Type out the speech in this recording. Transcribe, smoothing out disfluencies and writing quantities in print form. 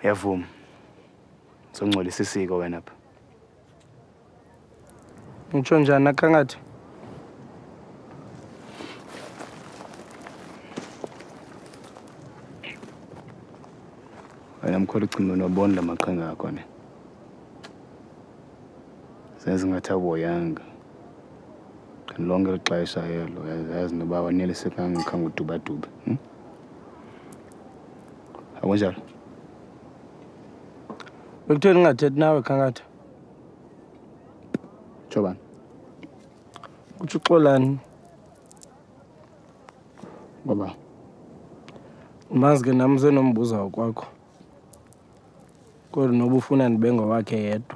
Uyavuma. Songcolisa isiko wena apha. Ngitsho njani akangathi? Wena mkhulu ucingo nobona lamaqhinga akho ne. Senze ngathi aboyanga. Lonke lixesha yelo yazi noba wanelise kangakhange udubaduba. Akunjalo? Bekutheni ungathethi nawe kangathi? Jobani? Utsho uxolani? Ngoba Umazi ke nami senombuza kwakho. Kodwa noba ufuna ndibe ngowakhe yedwa.